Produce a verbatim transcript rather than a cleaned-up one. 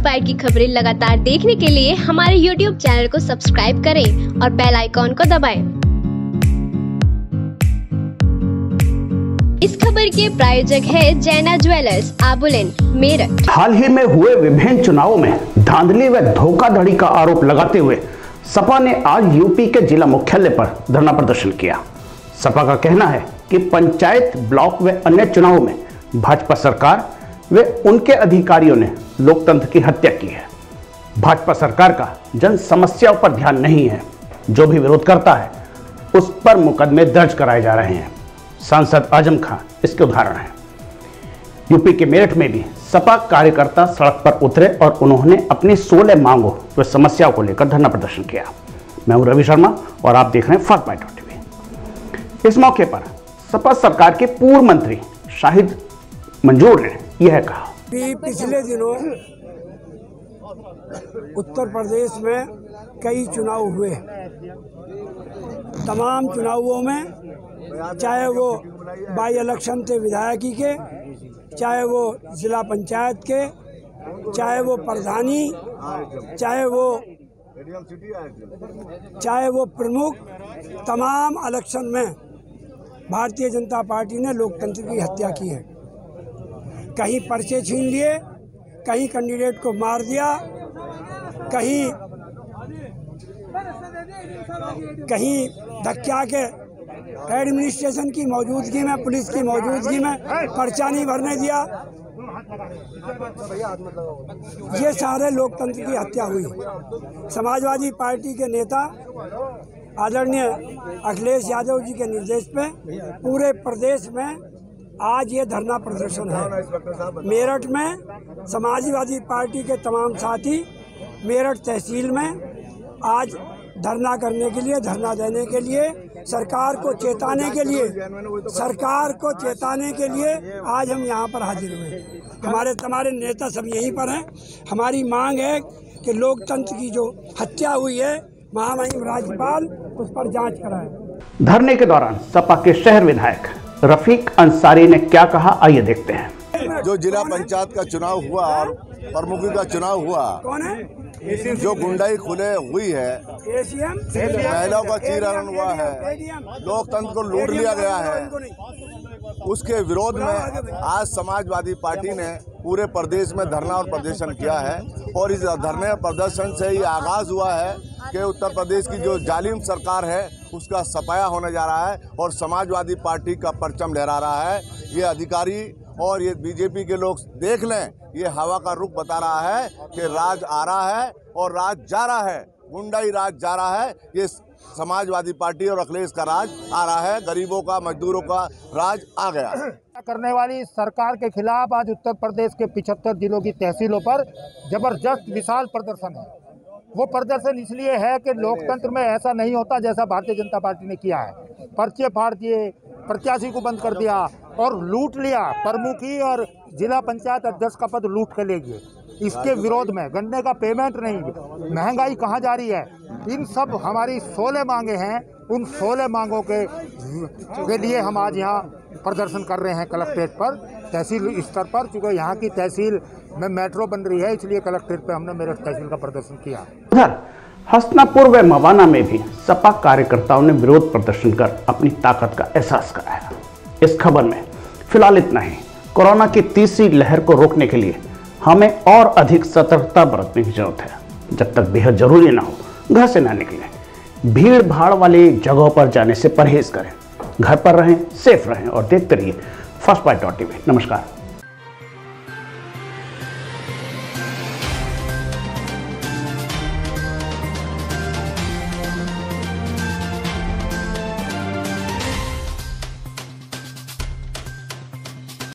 Bite की खबरें लगातार देखने के लिए हमारे यूट्यूब चैनल को सब्सक्राइब करें और बेल आइकॉन को दबाएं। इस खबर के प्रायोजक है जैना ज्वेलर्स, आबुलेन, मेरठ। हाल ही में हुए विभिन्न चुनावों में धांधली व धोखाधड़ी का आरोप लगाते हुए सपा ने आज यूपी के जिला मुख्यालय पर धरना प्रदर्शन किया। सपा का कहना है कि पंचायत, ब्लॉक व अन्य चुनावों में भाजपा सरकार वे उनके अधिकारियों ने लोकतंत्र की हत्या की है। भाजपा सरकार का जन समस्याओं पर ध्यान नहीं है। जो भी विरोध करता है उस पर मुकदमे दर्ज कराए जा रहे हैं। सांसद आजम खान इसके उदाहरण हैं। यूपी के मेरठ में भी सपा कार्यकर्ता सड़क पर उतरे और उन्होंने अपनी सोलह मांगों व समस्याओं को लेकर धरना प्रदर्शन किया। मैं हूं रवि शर्मा और आप देख रहे हैं फास्ट बाइट टीवी। इस मौके पर सपा सरकार के पूर्व मंत्री शाहिद मंजूर ने यह कहा कि पिछले दिनों उत्तर प्रदेश में कई चुनाव हुए। तमाम चुनावों में चाहे वो बाई इलेक्शन थे विधायकी के, चाहे वो जिला पंचायत के, चाहे वो प्रधानी, चाहे वो चाहे वो प्रमुख, तमाम इलेक्शन में भारतीय जनता पार्टी ने लोकतंत्र की हत्या की है। कहीं पर्चे छीन लिए, कहीं कैंडिडेट को मार दिया, कहीं कहीं धक्का के एडमिनिस्ट्रेशन की मौजूदगी में, पुलिस की मौजूदगी में पर्चा नहीं भरने दिया। ये सारे लोकतंत्र की हत्या हुई। समाजवादी पार्टी के नेता आदरणीय अखिलेश यादव जी के निर्देश पे पूरे प्रदेश में आज ये धरना प्रदर्शन है। मेरठ में समाजवादी पार्टी के तमाम साथी मेरठ तहसील में आज धरना करने के लिए, धरना देने के लिए, सरकार को चेताने के लिए सरकार को चेताने के लिए आज हम यहाँ पर हाजिर हुए। हमारे हमारे नेता सब यहीं पर हैं। हमारी मांग है कि लोकतंत्र की जो हत्या हुई है, महामहिम राज्यपाल उस पर जांच कराए। धरने के दौरान सपा के शहर विधायक रफीक अंसारी ने क्या कहा, आइए देखते हैं। जो जिला पंचायत का चुनाव हुआ और प्रमुखी का चुनाव हुआ, कौन है? जो गुंडाई खुले हुई है, महिलाओं का चीरहरण हुआ है, लोकतंत्र को लूट लिया गया है, उसके विरोध में आज समाजवादी पार्टी ने पूरे प्रदेश में धरना और प्रदर्शन किया है। और इस धरने प्रदर्शन से ही आगाज हुआ है कि उत्तर प्रदेश की जो जालिम सरकार है उसका सफाया होने जा रहा है और समाजवादी पार्टी का परचम लहरा रहा है। ये अधिकारी और ये बीजेपी के लोग देख लें, ये हवा का रुख बता रहा है कि राज आ रहा है और राज जा रहा है, गुंडाई राज जा रहा है। ये समाजवादी पार्टी और अखिलेश का राज आ रहा है, गरीबों का, मजदूरों का राज आ गया। करने वाली सरकार के खिलाफ आज उत्तर प्रदेश के पिछहत्तर जिलों की तहसीलों पर जबरदस्त विशाल प्रदर्शन है। वो प्रदर्शन इसलिए है कि लोकतंत्र में ऐसा नहीं होता जैसा भारतीय जनता पार्टी ने किया है। पर्चे फाड़ दिए, प्रत्याशी को बंद कर दिया और लूट लिया। प्रमुखी और जिला पंचायत अध्यक्ष का पद लूट के ले गए। इसके विरोध में गन्ने का पेमेंट नहीं, महंगाई कहाँ जा रही है, इन सब हमारी सोलह मांगे हैं। उन सोलह मांगों के के लिए हम आज यहाँ प्रदर्शन कर रहे हैं कलेक्ट्रेट पर, तहसील स्तर पर। चूँकि यहाँ की तहसील में मेट्रो बन रही है, इसलिए कलेक्ट्रेट पर हमने मेरठ तहसील का प्रदर्शन किया। उधर हसनापुर व मवाना में भी सपा कार्यकर्ताओं ने विरोध प्रदर्शन कर अपनी ताकत का एहसास कराया। इस खबर में फिलहाल इतना ही। कोरोना की तीसरी लहर को रोकने के लिए हमें और अधिक सतर्कता बरतने की जरूरत है। जब तक बेहद जरूरी ना हो, घर से ना निकलें, भीड़ भाड़ वाली जगहों पर जाने से परहेज करें, घर पर रहें, सेफ रहें और देखते रहिए फास्ट बाइट टीवी। नमस्कार।